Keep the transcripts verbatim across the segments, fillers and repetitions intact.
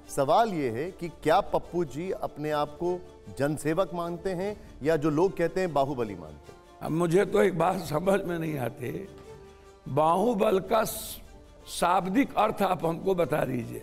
सवाल ये है कि क्या पप्पू जी अपने आप को जनसेवक मानते हैं या जो लोग कहते हैं बाहुबली मानते हैं? अब मुझे तो एक बात समझ में नहीं आती, बाहुबल का शाब्दिक अर्थ आप हमको बता दीजिए।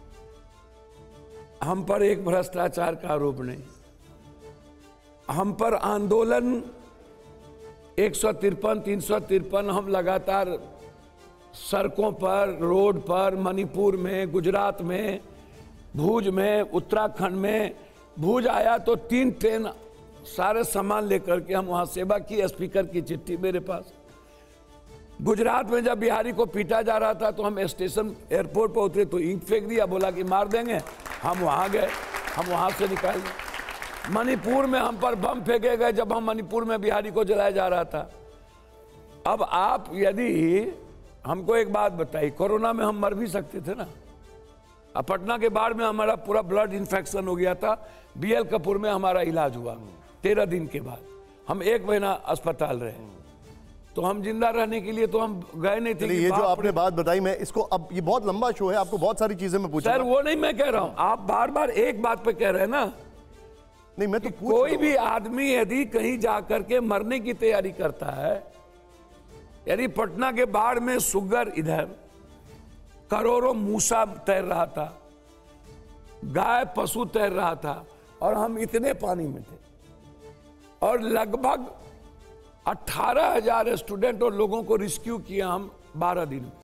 हम पर एक भ्रष्टाचार का आरोप नहीं, हम पर आंदोलन एक सौ तिरपन तीन सौ तिरपन हम लगातार सड़कों पर, रोड पर, मणिपुर में, गुजरात में, भुज में, उत्तराखंड में। भुज आया तो तीन ट्रेन सारे सामान लेकर के हम वहां सेवा की, स्पीकर की चिट्ठी मेरे पास। गुजरात में जब बिहारी को पीटा जा रहा था तो हम स्टेशन एयरपोर्ट पर उतरे तो ईंट फेंक दिया, बोला कि मार देंगे। हम वहां गए, हम वहां से निकाल दिए। मणिपुर में हम पर बम फेंके गए जब हम मणिपुर में बिहारी को जलाया जा रहा था। अब आप यदि हमको एक बात बताइए, कोरोना में हम मर भी सकते थे ना। अब पटना के बाढ़ में हमारा पूरा ब्लड इन्फेक्शन हो गया था, बीएल कपूर में हमारा इलाज हुआ तेरह दिन के बाद, हम एक महीना अस्पताल रहे। तो हम जिंदा रहने के लिए तो हम गए नहीं थे। ये जो आपने बात बताई, मैं इसको, अब ये बहुत लंबा शो है, आपको बहुत सारी चीजें मैं पूछूंगा। सर वो नहीं मैं कह रहा हूं, आप बार बार एक बात पे कह रहे हैं ना। नहीं, मैं तो कोई भी आदमी यदि कहीं जाकर के मरने की तैयारी करता है, यदि पटना के बाढ़ में सुगर, इधर करोड़ों मूसा तैर रहा था, गाय पशु तैर रहा था, और हम इतने पानी में थे, और लगभग अठारह हजार स्टूडेंट और लोगों को रेस्क्यू किया हम बारह दिन में।